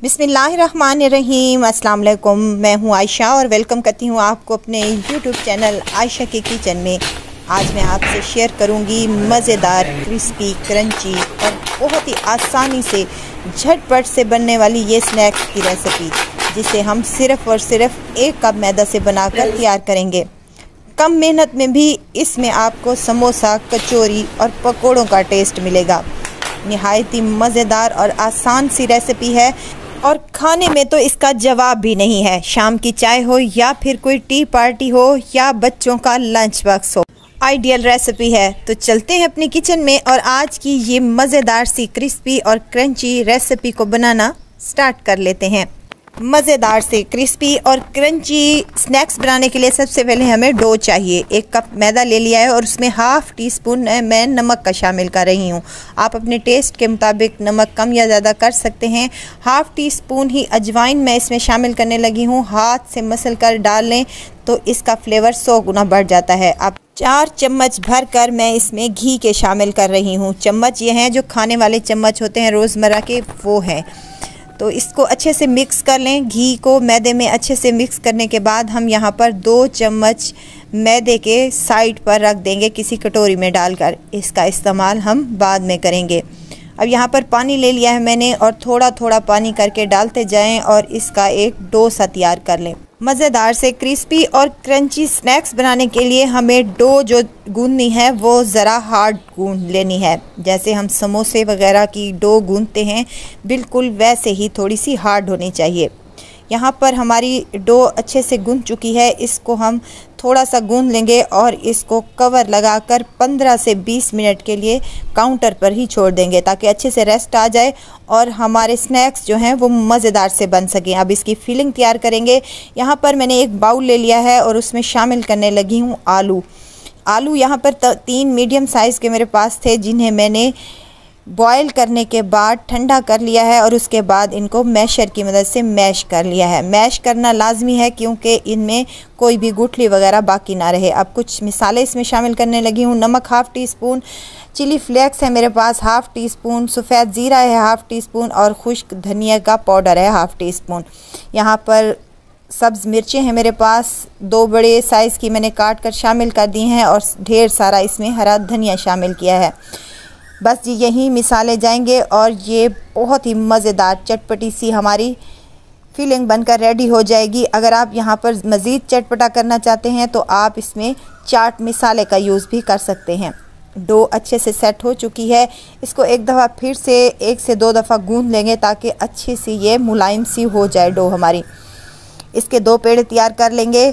बिस्मिल्लाहिर्रहमानिर्रहीम। अस्सलाम वालेकुम। मैं हूं आयशा और वेलकम करती हूं आपको अपने यूट्यूब चैनल आयशा के किचन में। आज मैं आपसे शेयर करूंगी मज़ेदार, क्रिस्पी, क्रंची और बहुत ही आसानी से झटपट से बनने वाली ये स्नैक्स की रेसिपी, जिसे हम सिर्फ़ और सिर्फ 1 कप मैदा से बनाकर तैयार करेंगे। कम मेहनत में भी इसमें आपको समोसा, कचौरी और पकोड़ों का टेस्ट मिलेगा। निहायत ही मज़ेदार और आसान सी रेसिपी है और खाने में तो इसका जवाब भी नहीं है। शाम की चाय हो या फिर कोई टी पार्टी हो या बच्चों का लंच बॉक्स हो, आइडियल रेसिपी है। तो चलते हैं अपनी किचन में और आज की ये मज़ेदार सी क्रिस्पी और क्रंची रेसिपी को बनाना स्टार्ट कर लेते हैं। मज़ेदार से क्रिस्पी और क्रंची स्नैक्स बनाने के लिए सबसे पहले हमें डो चाहिए। 1 कप मैदा ले लिया है और उसमें हाफ़ टी स्पून मैं नमक का शामिल कर रही हूँ। आप अपने टेस्ट के मुताबिक नमक कम या ज़्यादा कर सकते हैं। हाफ़ टी स्पून ही अजवाइन मैं इसमें शामिल करने लगी हूँ। हाथ से मसल कर डाल लें तो इसका फ्लेवर 100 गुना बढ़ जाता है। अब 4 चम्मच भर कर मैं इसमें घी के शामिल कर रही हूँ। चम्मच ये हैं जो खाने वाले चम्मच होते हैं रोज़मर्रा के, वो हैं। तो इसको अच्छे से मिक्स कर लें। घी को मैदे में अच्छे से मिक्स करने के बाद हम यहाँ पर 2 चम्मच मैदे के साइड पर रख देंगे किसी कटोरी में डालकर। इसका इस्तेमाल हम बाद में करेंगे। अब यहाँ पर पानी ले लिया है मैंने और थोड़ा थोड़ा पानी करके डालते जाएं और इसका एक डो सा तैयार कर लें। मज़ेदार से क्रिस्पी और क्रंची स्नैक्स बनाने के लिए हमें डो जो गूंदनी है वो ज़रा हार्ड गूंद लेनी है। जैसे हम समोसे वगैरह की डो गूंदते हैं, बिल्कुल वैसे ही थोड़ी सी हार्ड होनी चाहिए। यहाँ पर हमारी डो अच्छे से गूंद चुकी है। इसको हम थोड़ा सा गूंद लेंगे और इसको कवर लगाकर 15 से 20 मिनट के लिए काउंटर पर ही छोड़ देंगे ताकि अच्छे से रेस्ट आ जाए और हमारे स्नैक्स जो हैं वो मज़ेदार से बन सकें। अब इसकी फिलिंग तैयार करेंगे। यहाँ पर मैंने एक बाउल ले लिया है और उसमें शामिल करने लगी हूँ आलू। यहाँ पर 3 मीडियम साइज़ के मेरे पास थे, जिन्हें मैंने बॉयल करने के बाद ठंडा कर लिया है और उसके बाद इनको मैशर की मदद से मैश कर लिया है। मैश करना लाजमी है क्योंकि इनमें कोई भी गुठली वगैरह बाकी ना रहे। अब कुछ मिसाले इसमें शामिल करने लगी हूँ। नमक half teaspoon, chilli flakes है मेरे पास हाफ़ टी स्पून, सफ़ेद ज़ीरा है हाफ़ टी स्पून और खुश्क धनिया का पाउडर है हाफ़ टी स्पून। यहाँ पर सब्ज़ मिर्चें हैं मेरे पास, 2 बड़े साइज़ की मैंने काट कर शामिल कर दी हैं और ढेर सारा इसमें हरा धनिया शामिल किया है। बस जी यही मिसाले जाएंगे और ये बहुत ही मज़ेदार चटपटी सी हमारी फिलिंग बनकर रेडी हो जाएगी। अगर आप यहाँ पर मज़ीद चटपटा करना चाहते हैं तो आप इसमें चाट मसाले का यूज़ भी कर सकते हैं। डो अच्छे से सेट हो चुकी है। इसको एक दफ़ा फिर से 1 से 2 दफ़ा गूंद लेंगे ताकि अच्छी सी ये मुलायम सी हो जाए डो हमारी। इसके 2 पेड़े तैयार कर लेंगे।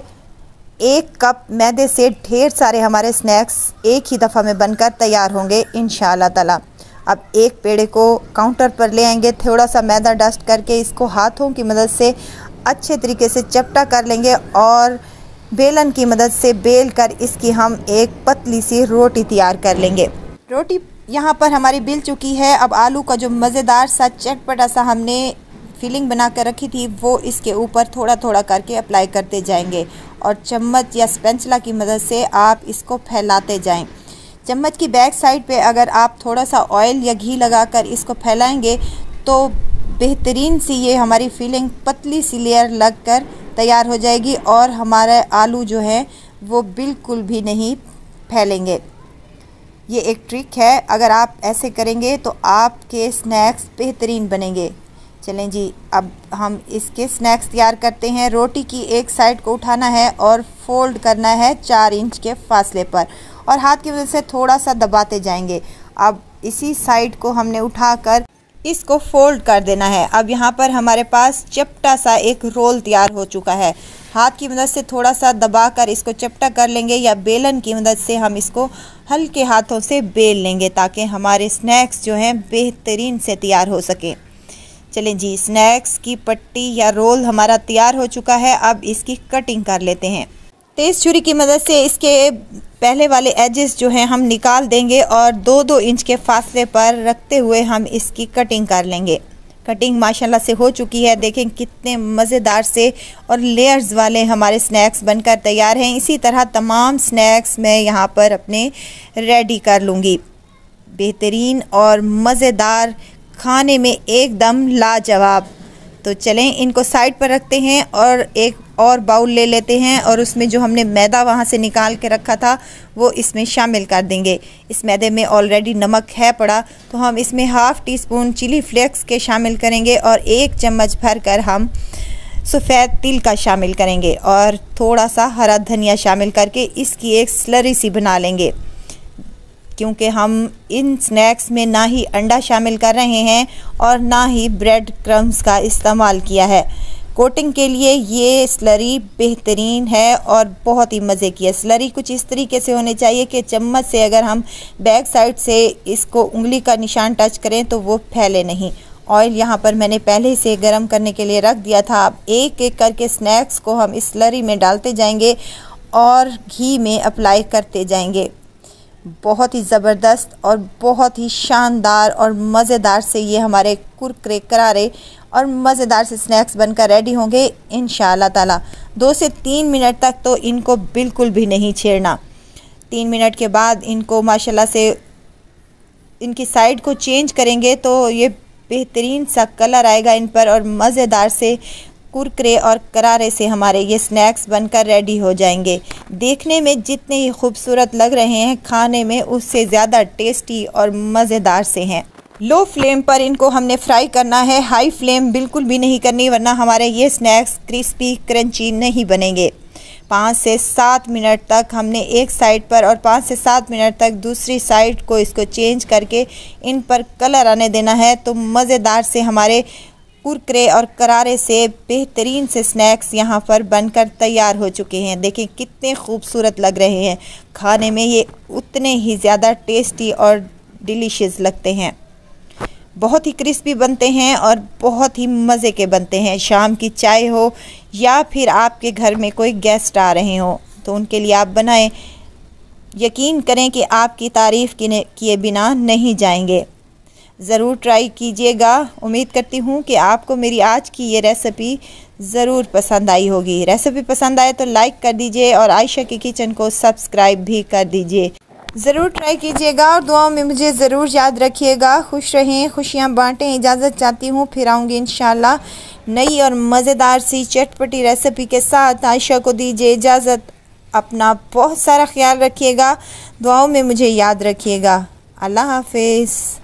1 कप मैदे से ढेर सारे हमारे स्नैक्स एक ही दफ़ा में बनकर तैयार होंगे इंशाअल्लाह ताला। अब एक पेड़े को काउंटर पर ले आएंगे, थोड़ा सा मैदा डस्ट करके इसको हाथों की मदद से अच्छे तरीके से चपटा कर लेंगे और बेलन की मदद से बेल कर इसकी हम एक पतली सी रोटी तैयार कर लेंगे। रोटी यहाँ पर हमारी बिल चुकी है। अब आलू का जो मज़ेदार सा चटपटा सा हमने फिलिंग बना कर रखी थी वो इसके ऊपर थोड़ा थोड़ा करके अप्लाई करते जाएंगे और चम्मच या स्पैचुला की मदद से आप इसको फैलाते जाएं। चम्मच की बैक साइड पे अगर आप थोड़ा सा ऑयल या घी लगाकर इसको फैलाएंगे तो बेहतरीन सी ये हमारी फिलिंग पतली सी लेयर लगकर तैयार हो जाएगी और हमारे आलू जो है वो बिल्कुल भी नहीं फैलेंगे। ये एक ट्रिक है, अगर आप ऐसे करेंगे तो आपके स्नैक्स बेहतरीन बनेंगे। चलें जी, अब हम इसके स्नैक्स तैयार करते हैं। रोटी की एक साइड को उठाना है और फोल्ड करना है 4 इंच के फासले पर और हाथ की वजह से थोड़ा सा दबाते जाएंगे। अब इसी साइड को हमने उठाकर इसको फोल्ड कर देना है। अब यहाँ पर हमारे पास चपटा सा एक रोल तैयार हो चुका है। हाथ की मदद से थोड़ा सा दबाकर इसको चपटा कर लेंगे या बेलन की मदद से हम इसको हल्के हाथों से बेल लेंगे ताकि हमारे स्नैक्स जो हैं बेहतरीन से तैयार हो सकें। चलें जी, स्नैक्स की पट्टी या रोल हमारा तैयार हो चुका है। अब इसकी कटिंग कर लेते हैं। तेज़ छुरी की मदद से इसके पहले वाले एजेस जो हैं हम निकाल देंगे और 2-2 इंच के फासले पर रखते हुए हम इसकी कटिंग कर लेंगे। कटिंग माशाल्लाह से हो चुकी है। देखें कितने मज़ेदार से और लेयर्स वाले हमारे स्नैक्स बनकर तैयार हैं। इसी तरह तमाम स्नैक्स मैं यहाँ पर अपने रेडी कर लूँगी। बेहतरीन और मज़ेदार, खाने में एकदम लाजवाब तो चलें इनको साइड पर रखते हैं और एक और बाउल ले लेते हैं और उसमें जो हमने मैदा वहाँ से निकाल के रखा था वो इसमें शामिल कर देंगे। इस मैदे में ऑलरेडी नमक है पड़ा, तो हम इसमें half teaspoon chilli flakes के शामिल करेंगे और 1 चम्मच भर कर हम सफ़ेद तिल का शामिल करेंगे और थोड़ा सा हरा धनिया शामिल करके इसकी एक स्लरी सी बना लेंगे। क्योंकि हम इन स्नैक्स में ना ही अंडा शामिल कर रहे हैं और ना ही ब्रेड क्रम्स का इस्तेमाल किया है। कोटिंग के लिए ये स्लरी बेहतरीन है और बहुत ही मज़े की है। स्लरी कुछ इस तरीके से होनी चाहिए कि चम्मच से अगर हम बैक साइड से इसको उंगली का निशान टच करें तो वो फैले नहीं। ऑयल यहाँ पर मैंने पहले से गर्म करने के लिए रख दिया था। अब एक एक करके स्नैक्स को हम इस स्लरी में डालते जाएंगे और घी में अप्लाई करते जाएंगे। बहुत ही ज़बरदस्त और बहुत ही शानदार और मज़ेदार से ये हमारे कुरकुरे करारे और मज़ेदार से स्नैक्स बनकर रेडी होंगे इंशाअल्लाह ताला। 2 से 3 मिनट तक तो इनको बिल्कुल भी नहीं छेड़ना। 3 मिनट के बाद इनको माशाल्लाह से इनकी साइड को चेंज करेंगे तो ये बेहतरीन सा कलर आएगा इन पर और मज़ेदार से कुरकुरे और करारे से हमारे ये स्नैक्स बनकर रेडी हो जाएंगे। देखने में जितने ही खूबसूरत लग रहे हैं, खाने में उससे ज़्यादा टेस्टी और मज़ेदार से हैं। लो फ्लेम पर इनको हमने फ्राई करना है, हाई फ्लेम बिल्कुल भी नहीं करनी, वरना हमारे ये स्नैक्स क्रिस्पी क्रंची नहीं बनेंगे। 5 से 7 मिनट तक हमने एक साइड पर और 5 से 7 मिनट तक दूसरी साइड को इसको चेंज करके इन पर कलर आने देना है। तो मज़ेदार से हमारे कुरकुरे और करारे से बेहतरीन से स्नैक्स यहाँ पर बनकर तैयार हो चुके हैं। देखें कितने खूबसूरत लग रहे हैं, खाने में ये उतने ही ज़्यादा टेस्टी और डिलीशियस लगते हैं। बहुत ही क्रिस्पी बनते हैं और बहुत ही मज़े के बनते हैं। शाम की चाय हो या फिर आपके घर में कोई गेस्ट आ रहे हो तो उनके लिए आप बनाएं। यकीन करें कि आपकी तारीफ़ किए बिना नहीं जाएंगे। ज़रूर ट्राई कीजिएगा। उम्मीद करती हूँ कि आपको मेरी आज की ये रेसिपी ज़रूर पसंद आई होगी। रेसिपी पसंद आए तो लाइक कर दीजिए और आयशा की किचन को सब्सक्राइब भी कर दीजिए। ज़रूर ट्राई कीजिएगा और दुआओं में मुझे ज़रूर याद रखिएगा। खुश रहें, खुशियाँ बांटें। इजाज़त चाहती हूँ, फिर आऊँगी इंशाल्लाह नई और मज़ेदार सी चटपटी रेसिपी के साथ। आयशा को दीजिए इजाज़त। अपना बहुत सारा ख्याल रखिएगा, दुआओं में मुझे याद रखिएगा। अल्लाह हाफिज़।